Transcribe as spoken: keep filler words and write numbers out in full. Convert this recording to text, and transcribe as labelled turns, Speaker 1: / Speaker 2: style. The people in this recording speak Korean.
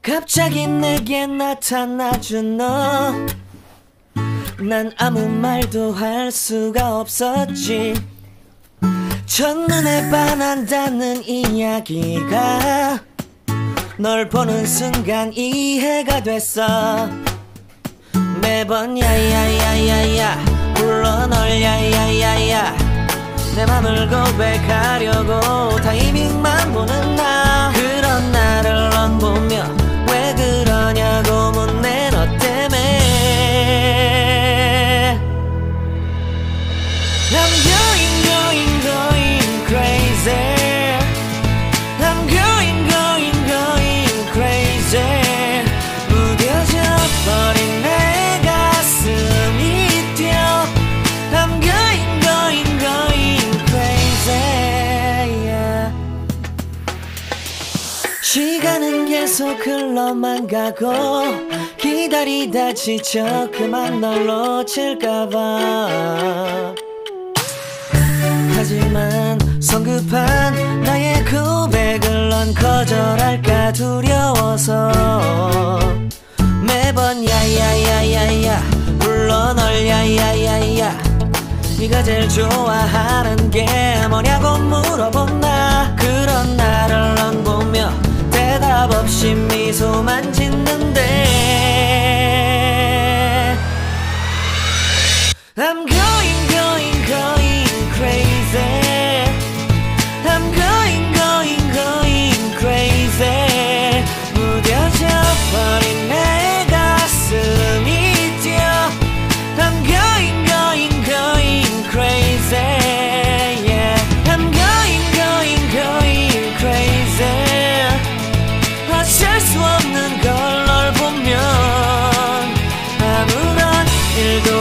Speaker 1: 갑자기 내게 나타나준 너, 난 아무 말도 할 수가 없었지. 첫눈에 반한다는 이야기가 널 보는 순간 이해가 됐어. 매번 야야야야야 불러 널 야야야야, 내 맘을 고백하려고 타이밍만 보는 나. 그런 나를 넌 보며 왜 그러냐고 묻네. 너 때문에 I'm going going going crazy. I'm going going going crazy. 무뎌져 버린 내 가슴이 뛰어. I'm going going going crazy, yeah. 시간은 계속 흘러만 가고 기다리다 지쳐 그만 널 놓칠까봐. 하지만 성급한 나의 고백을 넌 거절할까 두려워서 매번 야야야야야 불러 널 야야야야. 네가 제일 좋아하는 게 뭐냐고 물어본 나. 그런 나를 넌 보며 대답 없이 미소만 짓는데 I'm going going going crazy. I'm going going going crazy. 무뎌져 버린 내 가슴이 뛰어. I'm going going going crazy, yeah. I'm going going going crazy. 어쩔 수 없는 걸 널 보면 아무런 일도